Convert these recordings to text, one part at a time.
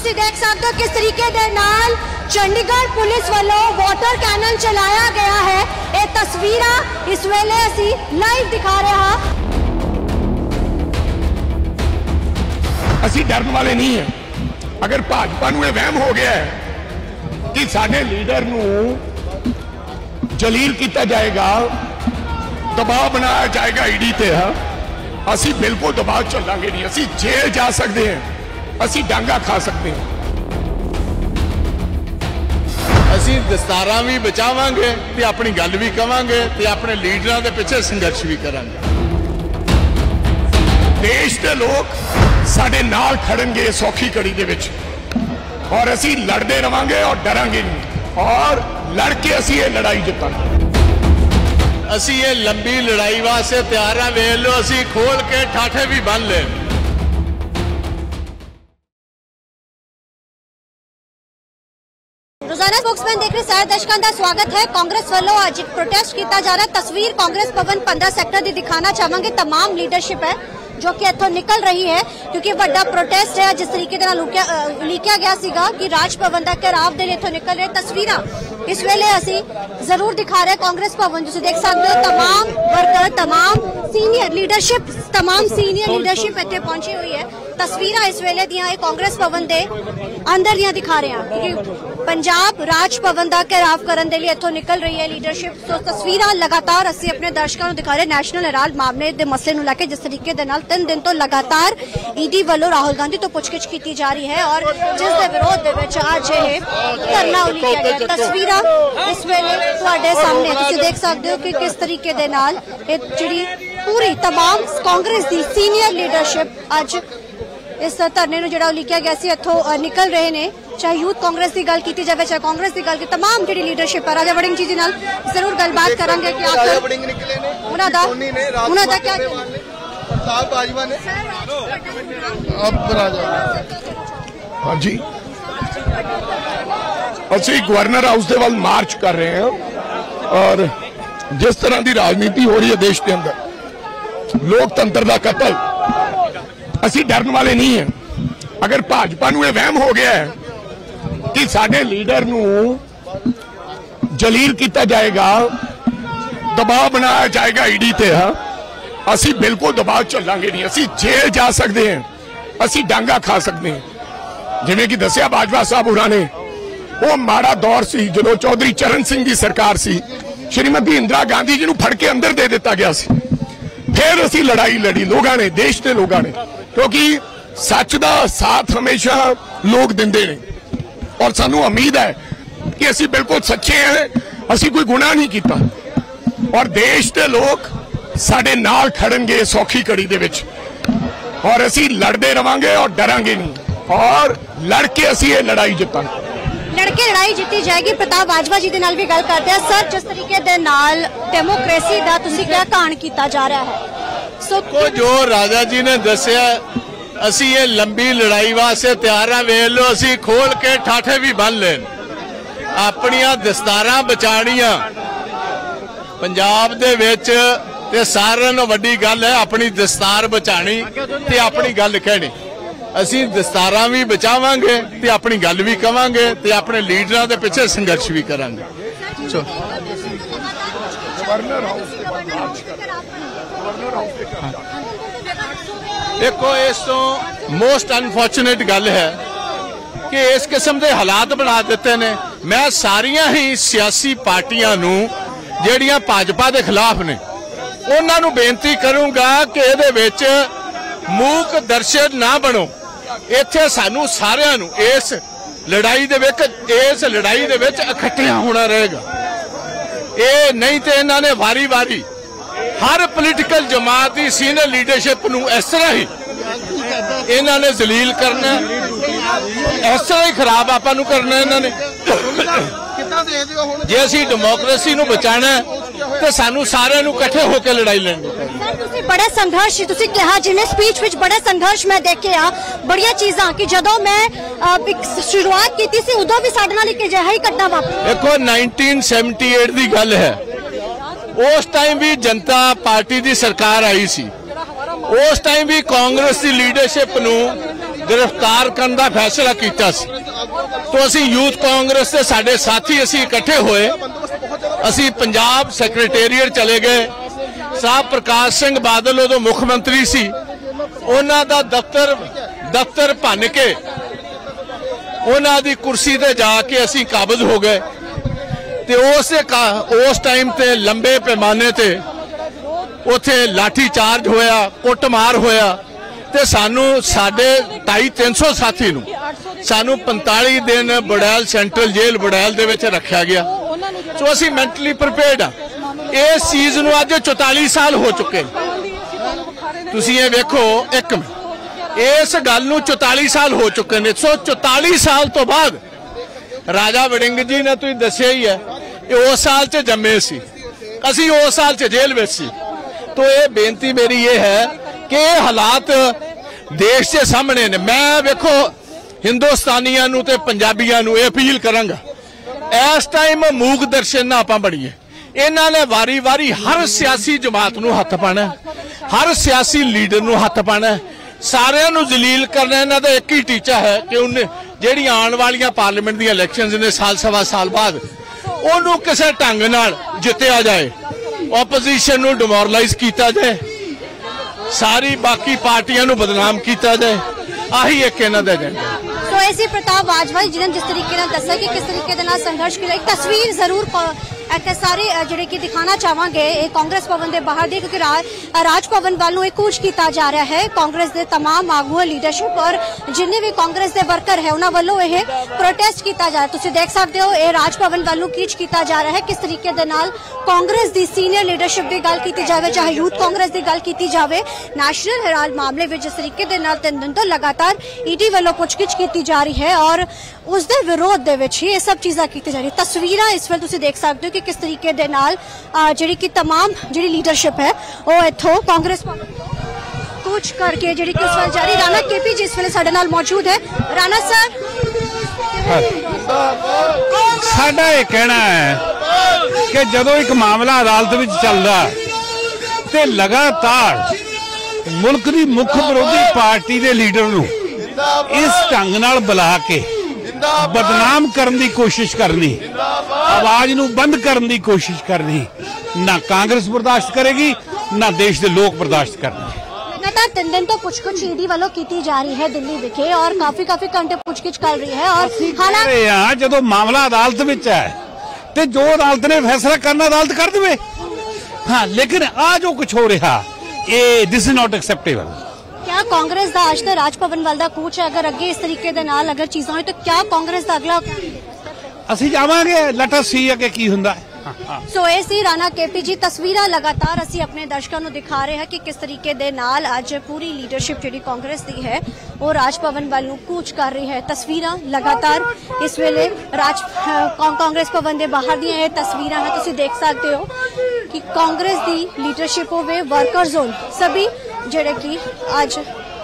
ਤੁਸੀਂ देख सकते हो किस तरीके दे नाल चंडीगढ़ पुलिस वालों वाटर कैनन चलाया गया है। ये तस्वीरां इस वेले असी लाइव दिखा रहे हैं। असी डरन वाले नहीं है। अगर भाजपा नूं वहम हो गया है कि साडे लीडर नूं जलील किया जाएगा, दबाव बनाया जाएगा ईडी ते, असी बिल्कुल दबाव चलांगे नहीं। असी जेल जा सकते हैं, असी डांगा खा सकते हैं। असी दस्तारां भी बचावांगे ते अपनी गल भी कवांगे ते अपने लीडरां दे पिछे संघर्ष भी करांगे। देश के लोग साडे नाल खड़नगे सौखी कड़ी दे विच, और असी लड़ते रवांगे और डरांगे नहीं, और लड़के असी ये लड़ाई जितांगे। असी ये लंबी लड़ाई वास्ते तैयार हाँ। वेख लो, असी खोल के ठाठे भी बन ले। रोजाना स्पोक्समैन देख रहे सारे दर्शकों का स्वागत है। कांग्रेस वालों आज एक प्रोटेस्ट किया जा रहा है। तस्वीर कांग्रेस भवन 15 सैक्टर की दिखाना चाहांगे। तमाम लीडरशिप है जो कि इत्थों निकल रही है, क्योंकि बड़ा प्रोटेस्ट है। जिस तरीके लिखा गया सीगा कि राज भवन का घेराव दे इत्थों निकल रहे। तस्वीरां इस वेले असी जरूर दिखा रहे कांग्रेस भवन। तुसीं देख सकते हो तमाम वर्कर, तमाम सीनियर लीडरशिप इत्थे पहुंची हुई है। तस्वीरां इस वेले दियां कांग्रेस भवन दे अंदर दियां दिखा रहे हैं, क्योंकि पंजाब राज भवन का घेराव करने के लिए इत्थों निकल रही है लीडरशिप। तो तस्वीरां लगातार असी अपने दर्शकों को दिखा रहे। नैशनल हेराल्ड मामले के मसले नूं लैके जिस तरीके दे नाल 3 दिन तो लगातार ईडी वालों राहुल गांधी तो पुछगिछ की जा रही है, और जिस दे विरोध दे विच अज ये धरना उलीकिया गया। तस्वीरां इस वेले तुहाडे सामने तुसीं देख सकते हो कि किस तरीके दे नाल ये जिहड़ी पूरी तमाम कांग्रेस की सीनियर लीडरशिप अज इस धरने नूं जिहड़ा उलीकिया गया सी इत्थों निकल रहे ने। चाहे यूथ कांग्रेस की गल की जाए, चाहे कांग्रेस की गल की, तमाम जी लीडरशिप है। राजा वड़िंग जी नाल जरूर गलबात करांगे कि उन्होंने क्या हाँ जी, असी गवर्नर हाउस के वाल मार्च कर रहे हैं, और जिस तरह की राजनीति हो रही है देश के अंदर, लोकतंत्र का कत्ल, असी डरन वाले नहीं है। अगर भाजपा नूं वहम हो गया है कि साडे लीडर नूं जलील किया जाएगा, दबाव बनाया जाएगा ईडी ते, असी बिल्कुल दबाव चलांगे नहीं। असी जेल जा सकते हैं, असी डांगा खा सकते हैं। जिवें कि दस्सिया बाजवा साहब होरां ने, वो माड़ा दौर सी जदों चौधरी चरण सिंह की सरकार सी, श्रीमती इंदिरा गांधी जी नूं फड़ के अंदर दे दिता गया सी। फिर असी लड़ाई लड़ी लोगों ने, देश के लोगों ने, क्योंकि सच का साथ हमेशा लोग दिंदे ने, और सानू उम्मीद है कि असी बिल्कुल सच्चे हैं, असी कोई गुनाह नहीं किया, और देश के लोग साडे नाल खड़नगे सौखी कड़ी दे विच, और असी लड़ते रवांगे और डरांगे नहीं, और लड़के असी ये लड़ाई जितांगे। लड़के लड़ाई जीती जाएगी। प्रताप बाजवा जी दे नाल भी गल करते हैं। सर, जिस तरीके दे नाल डेमोक्रेसी दा तुसीं क्या कान किया जा रहा है, को जो राजा जी ने दस्सिया, असी ये लंबी लड़ाई वास्ते तैयार हाँ। वेख लो, असी खोल के ठाठे भी बन ले। अपनियां दस्तारां बचाणियां पंजाब दे विच ते सारिआं नालों वड्डी गल है अपनी दस्तार बचाणी ते अपनी गल कहनी। असी दस्तारां भी बचावांगे ते अपनी गल भी कवांगे ते अपने लीडरां दे पिछे संघर्ष भी करांगे। देखो, इस तो मोस्ट अनफॉर्चुनेट गल है कि इस किस्म के हालात बना दिते ने। मैं सारिया ही सियासी पार्टियां नूं जिहड़ियां भाजपा के खिलाफ ने, उन्हां नूं बेनती करूंगा कि इहदे विच मूक दर्शक ना बनो। इत्थे सानू सारिआं नूं इस लड़ाई दे विच इकट्ठियां होना रहेगा। ये नहीं तो इन्हां ने वारी वारी हर पोलीटिकल जमात की सीनियर लीडरशिप नूं इस तरह ही इन्हां ने जलील करना, इस तरह ही खराब आपां नूं करना इन्हां ने। जे असी डेमोक्रेसी नूं बचाना तो सानू सारिआं नूं इकट्ठे होकर लड़ाई लड़नी। बड़े संघर्ष तुसीं कहा, जिन्हें स्पीच विच बड़े संघर्ष मैं देखे आ, बड़िया चीज़ां कि जदों मैं शुरुआत की थी उदों भी साडे नाल इक अजिहा ही घटना वापरी। देखो, 1978 की गल है, उस टाइम भी जनता पार्टी की सरकार आई सी, उस टाइम भी कांग्रेस की लीडरशिप नूं गिरफ्तार करने का फैसला किया तो असी यूथ कांग्रेस के साडे साथी असी इकट्ठे होए, असी पंजाब सैक्रटेरीएट चले गए। साहब प्रकाश सिंह बादल उदों मुख मंत्री सी, उन्हां दा दफ्तर भन के उन्हां दी कुर्सी ते जाके असी काबज हो गए। ते उस टाइम ते लंबे पैमाने ते उथे लाठी चार्ज होया, कुटमार होया ते सानू साडे 250-300 साथी नू सानू 45 दिन बड़ैल सेंट्रल जेल बड़ैल दे विच रखा गया। सो असी मैंटली प्रिपेयर्ड आ। इस चीज नू अज 44 साल हो चुके। तुसीं ये वेखो एक मिनट, इस गल नू 44 साल हो चुके ने। सो 44 साल तो बाद राजा वड़िंग जी ने तुसीं दस्सिया ही है, उस साल च जम्मे सी, असी उस साल च जेल विच सी। तो ये बेनती मेरी ये है कि ये हालात देश के सामने ने। मैं वेखो हिंदुस्तानियां नू ते पंजाबियां नू अपील करांगा, इस टाइम मूक दर्शन ना आपां बणीए। इन्हां ने वारी वारी हर सियासी जमात नू हथ पाना, हर सियासी लीडर नू हथ पाना, सारिਆਂ नू जलील करना। इन्हां दा एक ही टीचा है कि उन्हें ਜਿਹੜੀ आने वाली पार्लीमेंट दी इलैक्शनस ने साल सवा साल बाद ਉਹਨੂੰ ਕਿਸੇ ਢੰਗ ਨਾਲ ਜਿੱਤਿਆ ਜਾਏ, ओपोजिशन ਨੂੰ डिमोरलाइज किया जाए, सारी बाकी पार्टियां ਨੂੰ बदनाम किया जाए। आही एक इन्हां दा एजेंडा। तो ऐसी प्रताप बाजवा जिन्हें जिस तरीके नाल दस्सिया कि किस तरीके दे नाल संघर्ष की एक तस्वीर जरूर सारे जिहड़े कि दिखाना चाहांगे कांग्रेस भवन के बाहर दी, क्योंकि राज भवन वालों एक कूच किया जा रहा है। कांग्रेस के तमाम आगू लीडरशिप और जिन्हें भी कांग्रेस के वर्कर है उन्होंने वालों यह प्रोटेस्ट किया जा रहा है। तुसीं देख सकते हो ये राज भवन वालों कीच किया जा रहा है। किस तरीके दे नाल कांग्रेस की सीनियर लीडरशिप की गल की जाए, चाहे यूथ कांग्रेस की गल की जाए, नेशनल हेराल्ड मामले में जिस तरीके दे नाल 3 दिन तो लगातार ईडी वालों पुछगिछ की जा रही है और उसके विरोध दे विच ही ये सब चीज़ां की जा रही। तस्वीरां इस वेले तुसीं देख सकते हो कि किस तरीके दे नाल जिहड़ी कि तमाम जिहड़ी लीडरशिप है वो इत्थों कांग्रेस कूच करके जिहड़ी कि इस वेले जारी। राणा केपी जी इस वेले साडे नाल मौजूद है। राणा सर, साडा ये कहना है कि जदों एक मामला अदालत विच चलदा ते लगातार मुल्क दी मुख विरोधी पार्टी दे लीडर नूं इस ढंग नाल बुला के बदनाम करने की कोशिश करनी, आवाज नूं बंद करने की कोशिश करनी, ना कांग्रेस बर्दाश्त करेगी ना देश के लोग बर्दाश्त करेंगे। लगातार 3 दिन तो पुछगिछ ईडी वालों की जा रही है दिल्ली विखे और काफी घंटे पुछगिछ कर रही है। और हालांकि जो मामला अदालत में है तो जो अदालत ने फैसला करना अदालत कर दे। हाँ, लेकिन आज जो कुछ हो रहा ये दिस इज नॉट एक्सेप्टेबल। क्या कांग्रेस का आज तो राज भवन वाल दा कूच है, अगर अगे इस तरीके दे नाल अगर चीज़ां होई तो क्या कांग्रेस का अगला असीं जावांगे, लेट अस सी अगे की हुंदा है। सो ये सी राणा केपी जी। तस्वीरां लगातार असी अपने दर्शकों को दिखा रहे हैं कि किस तरीके दे नाल अज पूरी लीडरशिप जिहड़ी कांग्रेस की है वो राज भवन वाल नूं कूच कर रही है। तस्वीरां लगातार इस वेले कांग्रेस भवन के बाहर दी ये तस्वीरां हैं। तुसीं देख सकते हो कि कांग्रेस की लीडरशिप होवे, वर्कर्स होन, सभी जिहड़े कि आज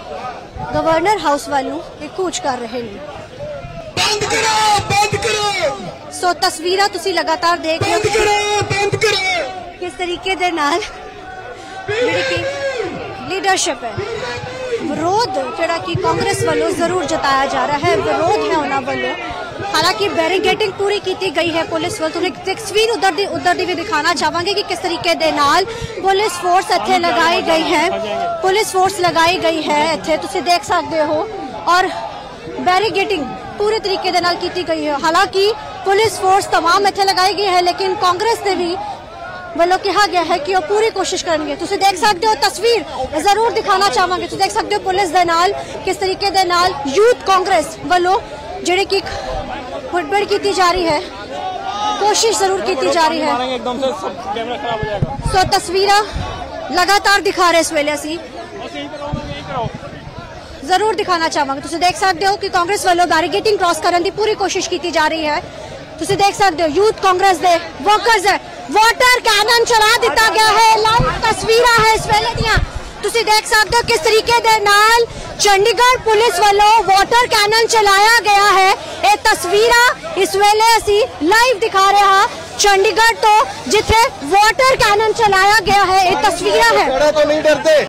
गवर्नर हाउस वालों एक कूच कर रहे हैं। बंद करो, बंद करो। सो तस्वीरां तुसी लगातार देख रहे हो बंद करो। किस तरीके दे नाल जिहड़ी कि लीडरशिप है, विरोध जिहड़ा कि कांग्रेस वालों जरूर जताया जा रहा है, विरोध है उन्हां वालों। हालांकि बैरिकेडिंग पूरी की गई है पुलिस वालों। एक तस्वीर उधर दी भी दिखाना चाहांगे कि किस तरीके दे नाल पुलिस फोर्स इत्थे लगाई गई है, पुलिस फोर्स लगाई गई है इत्थे तुसी देख सकते हो और बैरिकेडिंग पूरे तरीके दे नाल की गई है। हालांकि पुलिस फोर्स तमाम इत्थे लगाई गई है, लेकिन कांग्रेस ने भी वालों कहा गया है कि वो पूरी कोशिश करेंगे। तुसी देख सकते हो तस्वीर जरूर दिखाना चाहांगे। तुसी देख सकते हो पुलिस दे नाल किस तरीके दे नाल यूथ कांग्रेस वालों जिहड़ी कि मुठभेड़ की जा रही है, कोशिश जरूर की जा रही है। एकदम से सब कैमरा खराब हो जाएगा। सो तस्वीर लगातार दिखा रहे इस वेले असी जरूर दिखाना चाहांगे। तुसी देख सकते हो कि कांग्रेस वालों बैरिकेडिंग क्रॉस करने की पूरी कोशिश की जा रही है। तुसी देख सकते हो यूथ कांग्रेस दे वर्कर्स है, वाटर कैनन चला दिता गया है। लाइव तस्वीरां है इस वेले दियां तुसी देख सकते हो किस तरीके दे नाल चंडीगढ़ पुलिस वालों वाटर कैनन चलाया गया है। ये तस्वीरां इस वेले असी लाइव दिखा रहे हैं चंडीगढ़ तो जिथे वाटर कैनन चलाया गया है। ये तस्वीरां है। तो नहीं डरते।